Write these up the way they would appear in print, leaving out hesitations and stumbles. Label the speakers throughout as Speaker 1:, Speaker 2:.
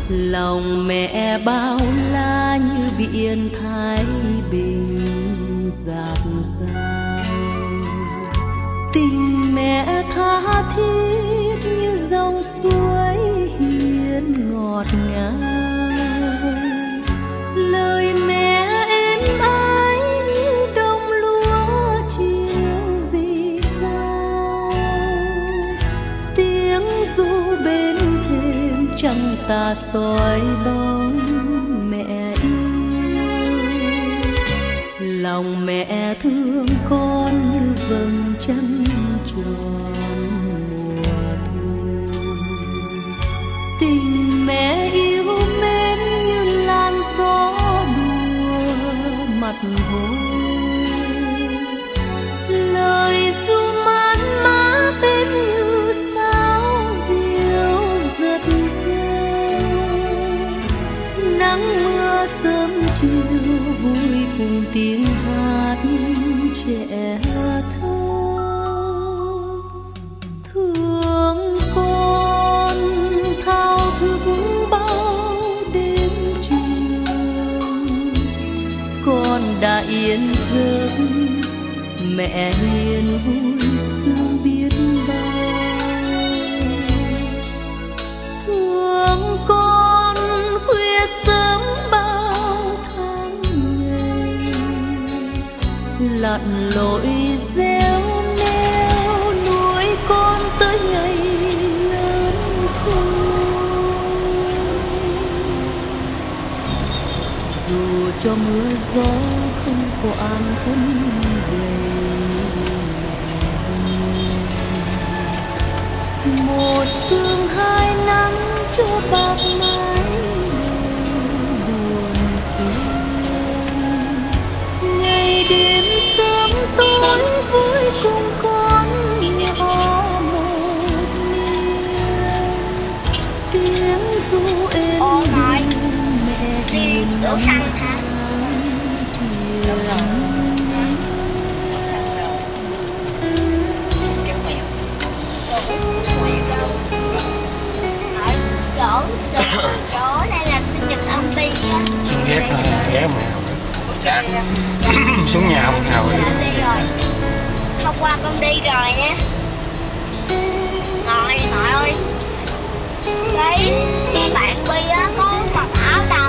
Speaker 1: Lòng mẹ bao la như biển Thái Bình dạt dào, tình mẹ tha thiết như dòng suối hiền ngọt ngào. Lời mẹ êm ái như đồng lúa chiều rì rào, tiếng ru bên thềm trăng ta soi bóng mẹ yêu. Lòng mẹ thương con như vầng trăng tròn mùa thu, tình mẹ yêu mến như làn gió đùa mặt hồ. Lời ru mát mát êm như sáo diều giật reo, nắng mưa sớm chiều vui cùng tiếng hát trẻ thơ. Thương con thao thức bao đêm trường, con đã yên giấc mẹ hiền vui sướng biết bao. Thương con khuya sớm bao tháng ngày, lặn lội gieo neo nuôi con tới ngày lớn khôn. Dù cho mưa gió không quản thân về mẹ, một sương hai nắng cho bạc mái buồn phiền. Ngày đêm sớm tối vui cùng con nhỏ một niềm, tiếng ru êm mẹ hiền
Speaker 2: đổ xăng hả?
Speaker 1: chiều.
Speaker 2: Chỗ đây là sinh nhật ông Bi á.
Speaker 3: Ghét ghé mẹ xuống nhà ông nào
Speaker 2: đi rồi. Hôm qua con đi rồi nha. Nội ơi, cái bạn Bi á có mặc áo đầm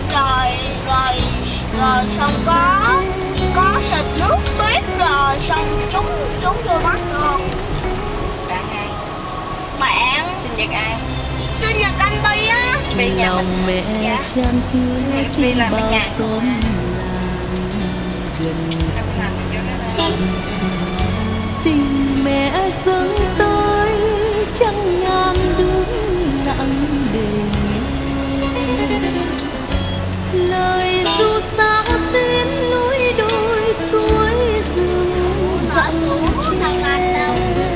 Speaker 2: rồi xong có xịt nước tuyết rồi xong trúng vô mắt luôn.
Speaker 4: Bạn ai?
Speaker 2: Bạn
Speaker 4: Sinh nhật ai?
Speaker 2: sinh nhật anh Bi á.
Speaker 4: Bi nhà
Speaker 1: Lòng
Speaker 4: mình.
Speaker 1: mẹ
Speaker 4: Dạ.
Speaker 1: chan chứa
Speaker 4: Bi
Speaker 1: trên
Speaker 4: làm ở
Speaker 1: bao
Speaker 4: nhà.
Speaker 1: tôm làng gần.
Speaker 4: Sao con làm ở chỗ đó đây?
Speaker 1: Tình mẹ dâng tới trăng ngàn đứng lặng để lời ru sao xin núi đồi suối rừng dặn tre,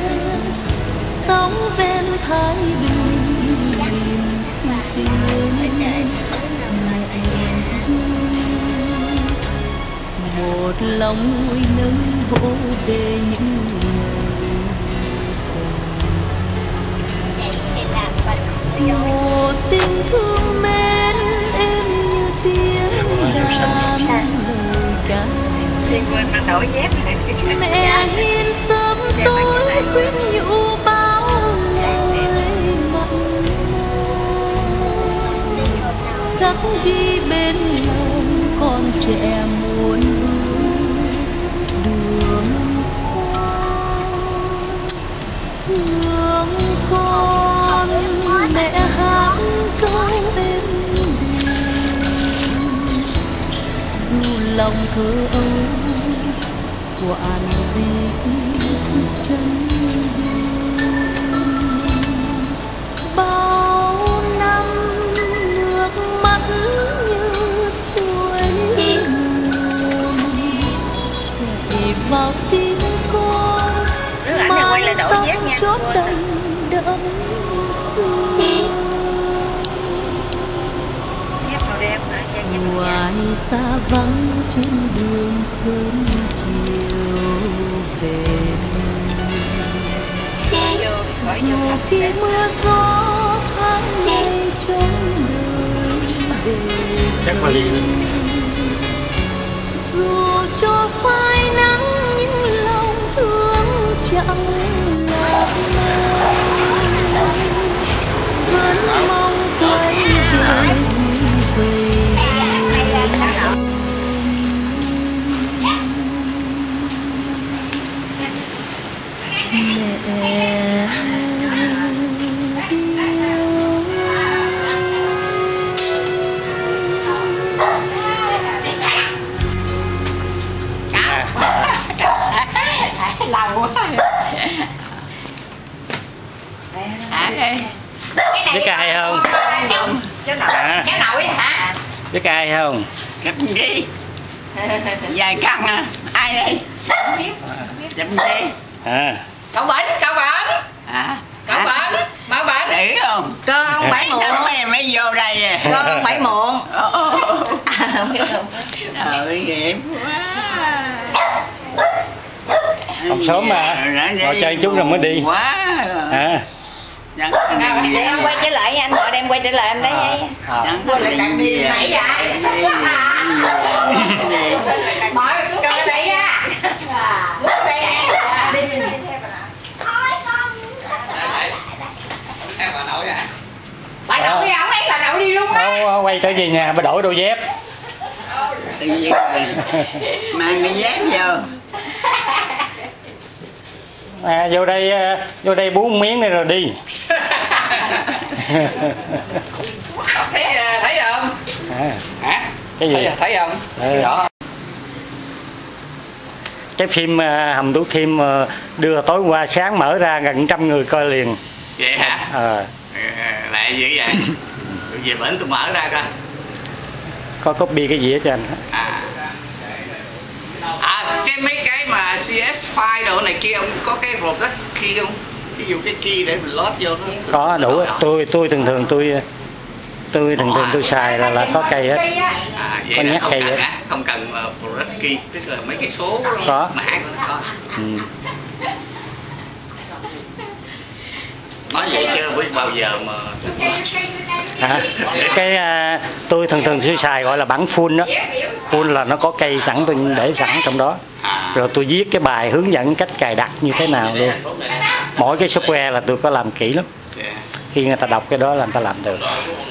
Speaker 1: sóng ven Thái Bình tìm một lòng nuôi nấng vỗ về những một tình thương mến em như tiếng đàn lời ca.
Speaker 4: Thì quên mang đổi dép này.
Speaker 1: Mẹ hiền sớm tối khuyên nhủ bao lời mặn mà, khắc ghi bên lòng con trẻ muốn bước đường xa. Thương con mẹ hát câu êm đềm, dù lòng thơ âu quản gì thức chân đêm. Bao năm nước mắt như suối nguồn chảy vào tim con, mái tóc chót đành đẫm sương.
Speaker 4: Dép màu đen hả? Dạ, dép màu
Speaker 1: Ngoài xa vắng trên đường sớm chiều về,
Speaker 4: vô đi khỏi vô
Speaker 1: dù
Speaker 4: thăm
Speaker 1: khi
Speaker 4: xem.
Speaker 1: mưa gió tháng ngày trông đời
Speaker 3: không?
Speaker 4: Cháu nội.
Speaker 3: À,
Speaker 2: Cháu nội hả?
Speaker 3: biết ai không?
Speaker 5: Gặp gì? Dài căng à? Ai đây?
Speaker 2: Không biết.
Speaker 5: Gặp gì?
Speaker 3: À,
Speaker 2: Cậu bệnh, cậu bệnh.
Speaker 5: À?
Speaker 2: Cậu bệnh, mau bệnh.
Speaker 5: Để không?
Speaker 4: Con ông bảy muộn.
Speaker 5: Mới vô đây à?
Speaker 4: Con ông bảy muộn.
Speaker 5: Không biết không? Trời nghiệp quá.
Speaker 3: ông sớm mà. Ngồi chơi chút rồi mới đi.
Speaker 5: Quá.
Speaker 3: À.
Speaker 5: Chẳng
Speaker 4: Để em quay trở lại anh, gọi đem quay trở lại em đấy.
Speaker 5: có làm gì
Speaker 2: Nãy giờ. Mọi người cũng coi đây nha. Bước đây nha.
Speaker 4: Đi theo bà nội.
Speaker 6: Em bà nội à?
Speaker 2: Bà nội đi không ấy, bà nội đi luôn á.
Speaker 3: Quay trở về nhà bà đổi đôi dép.
Speaker 5: mang cái dép vô.
Speaker 3: À, vô đây bú miếng này rồi đi.
Speaker 6: Thấy không?
Speaker 3: À,
Speaker 6: Hả?
Speaker 3: cái gì?
Speaker 6: Thấy không?
Speaker 3: Ừ.
Speaker 6: Rõ.
Speaker 3: Cái phim Hầm Thủ Thiêm đưa tối qua sáng mở ra gần 100 người coi liền.
Speaker 6: Vậy hả? Lại dữ vậy? Về bển tôi mở ra coi.
Speaker 3: Có copy cái gì hết cho anh?
Speaker 6: Cái mấy cái mà CS file đồ này kia ông có cái rộp đất key không? Ví dụ cái key để mình load vô nó.
Speaker 3: Có đủ. Tôi thường tôi xài là có cây hết.
Speaker 6: Vậy
Speaker 3: Con
Speaker 6: là
Speaker 3: nhắc
Speaker 6: không
Speaker 3: cây
Speaker 6: cần
Speaker 3: vậy.
Speaker 6: á, không cần product key, tức là mấy cái số
Speaker 3: Có.
Speaker 6: mã của nó có.
Speaker 3: Ừ.
Speaker 6: Nói vậy chứ biết bao giờ mà
Speaker 3: Hả? Cái tôi thường tôi xài gọi là bản full đó. Full là nó có cây sẵn, tôi để sẵn trong đó. Rồi tôi viết cái bài hướng dẫn cách cài đặt như thế nào luôn. Mỗi cái software là tôi có làm kỹ lắm. Khi người ta đọc cái đó là người ta làm được.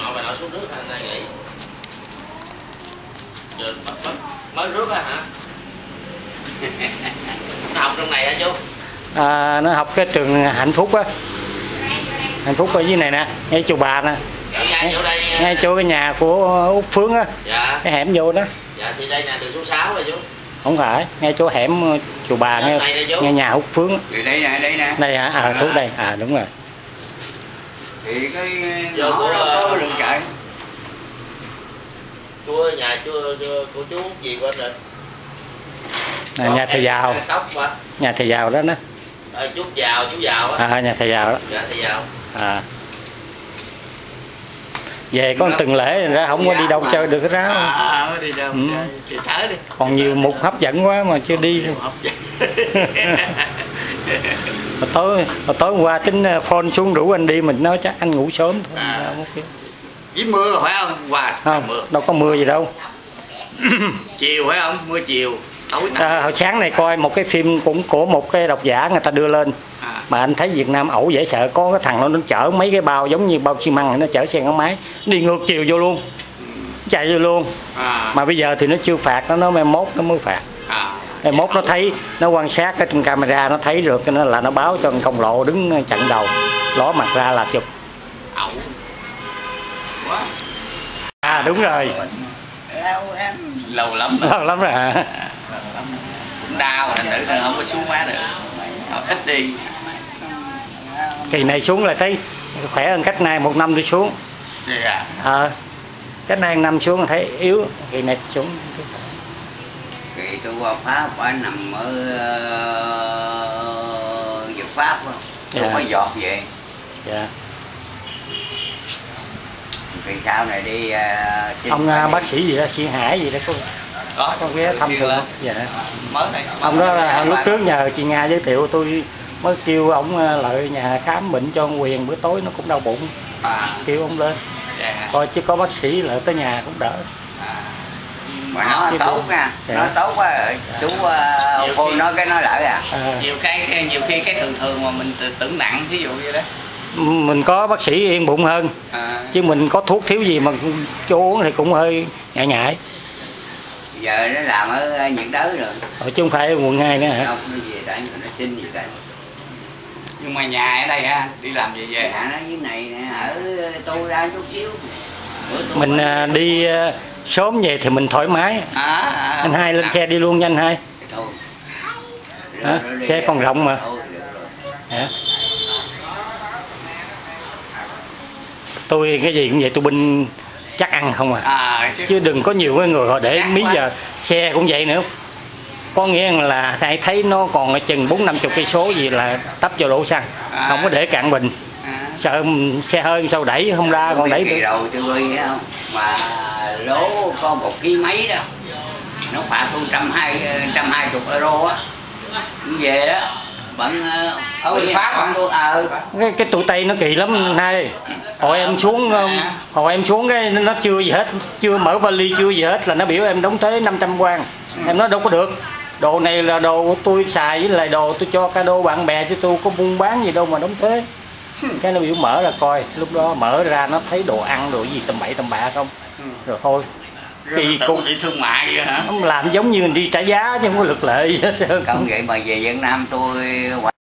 Speaker 6: mới rước á hả? Nó học trong này hả chú?
Speaker 3: Nó học cái trường Hạnh Phúc á. Hạnh Phúc ở dưới này nè, ngay chùa Bà nè. Ngay chỗ cái nhà của Út Phướng á.
Speaker 6: Dạ.
Speaker 3: Cái hẻm vô đó.
Speaker 6: Dạ thì đây là đường số 6 rồi chú.
Speaker 3: Không phải, ngay chỗ hẻm chùa Bà, ngay nhà Út Phướng.
Speaker 5: Thì đây nè.
Speaker 3: Đây hả? Thuốc đây. Đúng rồi.
Speaker 5: Thì cái
Speaker 6: Vô của
Speaker 5: đường chạy.
Speaker 6: Chú ơi, nhà của chú gì của anh rồi?
Speaker 3: Nhà thầy giàu.
Speaker 6: Tóc mà.
Speaker 3: Nhà thầy giàu đó đó.
Speaker 6: Chú giàu á.
Speaker 3: Nhà thầy giàu đó.
Speaker 6: Dạ thầy giàu.
Speaker 3: Về có từng lễ ra không có đi đâu chơi được cái ráo.
Speaker 6: Mới đi đâu chơi. Thì thở đi.
Speaker 3: Còn nhiều mục hấp dẫn quá mà chưa đi. Tối hôm qua tính phone xuống rủ anh đi, mình nói chắc anh ngủ sớm thôi.
Speaker 6: Với mưa phải không?
Speaker 3: Không,
Speaker 6: mưa.
Speaker 3: đâu có mưa gì đâu.
Speaker 6: Chiều phải không? Mưa chiều.
Speaker 3: Hồi sáng này coi một cái phim cũng của một cái độc giả người ta đưa lên. Mà anh thấy Việt Nam ẩu dễ sợ, có cái thằng nó chở mấy cái bao giống như bao xi măng, nó chở xe gắn máy đi ngược chiều vô luôn, chạy vô luôn. Mà bây giờ thì nó chưa phạt, nó mai mốt nó mới phạt. Mai mốt nó thấy, nó quan sát ở trong camera, nó thấy được nó là nó báo cho công lộ đứng chặn đầu, ló mặt ra là chụp.
Speaker 6: Ẩu
Speaker 3: quá. Đúng rồi.
Speaker 6: Lâu lắm rồi.
Speaker 3: Lâu lắm rồi hả?
Speaker 6: Cũng đau rồi, thành thử không có xuống quá được. Ít đi.
Speaker 3: Kỳ này xuống là thấy khỏe hơn cách nay 1 năm tôi xuống. Cách nay 1 năm xuống thấy yếu, kỳ này xuống.
Speaker 5: Kỳ tôi qua Pháp phải nằm ở Việt Pháp luôn. Tôi mới giọt về.
Speaker 3: Dạ.
Speaker 5: Thì sau này đi
Speaker 3: ông bác sĩ gì đó, Sĩ Hải gì đó có ghé thăm thường không? Dạ.
Speaker 6: Mới này.
Speaker 3: Ông đó là lúc trước nhờ chị Nga giới thiệu tôi mới kêu ông lại nhà khám bệnh cho ông Quyền, bữa tối nó cũng đau bụng. Kêu ông lên. Coi chứ có bác sĩ lại tới nhà cũng đỡ.
Speaker 5: Mà nó tốt nha, nó tốt quá rồi. Chú cô nói cái nói lại
Speaker 6: nhiều khi cái thường mà mình tưởng nặng, thí dụ vậy đó.
Speaker 3: Mình có bác sĩ yên bụng hơn. Chứ mình có thuốc thiếu gì mà cho uống thì cũng hơi ngại ngại.
Speaker 5: Giờ nó làm ở nhiệt đới rồi.
Speaker 3: Chứ không phải ở quận 2 nữa hả?
Speaker 5: Không, nó về đây nó xin gì đây.
Speaker 6: Nhưng mà nhà ở đây ha, đi làm gì về?
Speaker 5: Nhà nó dưới này nè, ở tôi ra chút xíu.
Speaker 3: Mình đi sớm về thì mình thoải mái. Anh Hai lên xe đi luôn nha anh Hai. Xe còn rộng mà. tôi cái gì cũng vậy, tôi binh chắc ăn không chứ đừng có nhiều cái người họ để mấy giờ xe cũng vậy nữa, có nghĩa là thầy thấy nó còn chừng 40-50 cây số gì là tấp vô đổ xăng, không có để cạn bình, sợ xe hơi sao đẩy không ra, còn đẩy được.
Speaker 5: Rồi tôi đi không mà lố có 1 kg mấy đó, nó phạt tôi 120 euro á, về đó bận
Speaker 6: Pháp
Speaker 3: cái tụi Tây nó kỳ lắm nay. Hồi em xuống cái nó chưa gì hết, chưa mở vali chưa gì hết là nó biểu em đóng thuế 500 quan. Em nói đâu có được, đồ này là đồ tôi xài với lại đồ tôi cho cả đô bạn bè chứ tôi có buôn bán gì đâu mà đóng thuế. Cái nó biểu mở ra coi, lúc đó mở ra nó thấy đồ ăn đồ gì tầm bậy tầm bạ không, rồi thôi
Speaker 6: kỳ cũng đi thương mại vậy hả?
Speaker 3: Làm giống như đi trả giá chứ không có luật lệ gì hết.
Speaker 5: Không vậy mà về Việt Nam tôi